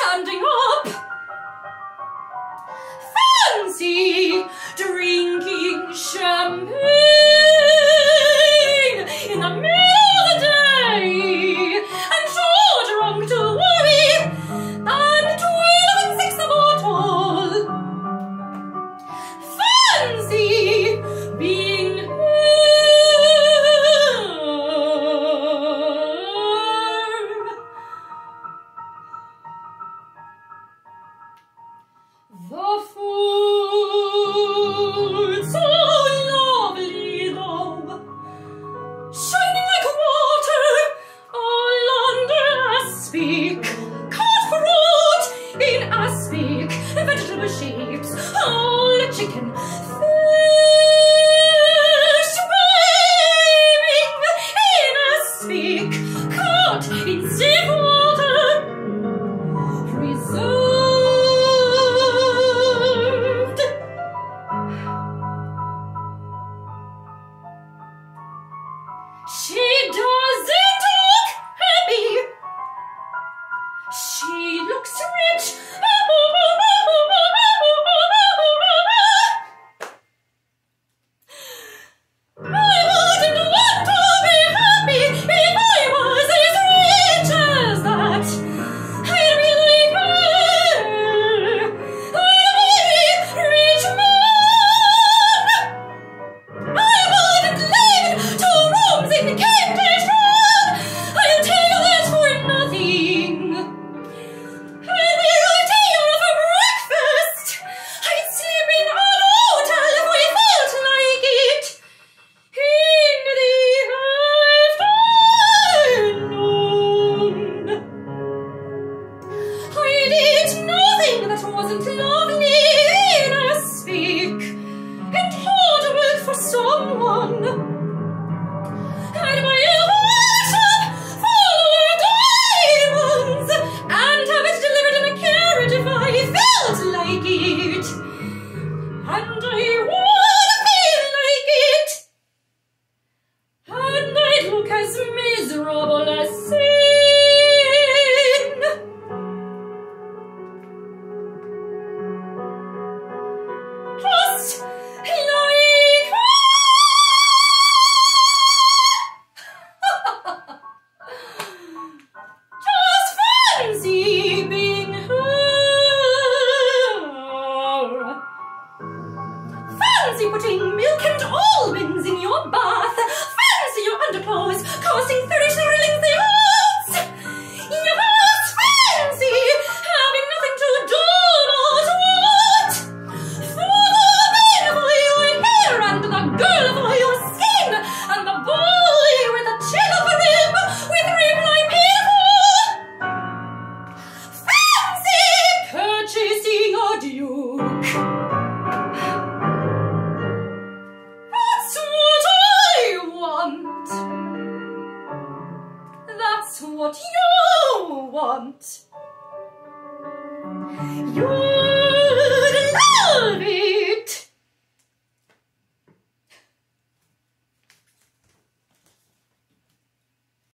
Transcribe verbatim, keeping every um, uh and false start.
standing up. Fancy drinking champagne in the middle of the day, and too drunk to worry, and twelve and six the bottle. Fancy being the food so lovely though, shining like water all under aspic, caught fruit in aspic, vegetable shapes, all chicken, fish, swimming in aspic, caught in sea water, preserved. She doesn't look happy. She looks rich. I wouldn't want to be happy if I was as rich as that. I'd be like her. I'd be a rich man. I wouldn't live two rooms in Kentish Town. I'll tell you this for nothing. I'd be eating for breakfast. I'd sleep in an hotel if I felt like it. In the afternoon, I'd eat nothing that wasn't lovely in aspic, and hard work for someone. I'd buy a workshop full of diamonds and have it delivered in a carriage if I felt like it. And I would feel like it. And I'd look as miserable as sin. Just like just fancy being her. Fancy putting milk and almonds in your bath. Fancy your underclothes costing thirty shillings the ounce. Yes, fancy having nothing to do but what? For the man for your hair and the girl for your skin, and the boy with a chin of a rib with rib like people. Fancy purchasing a duke. That's what I want. That's what you want. You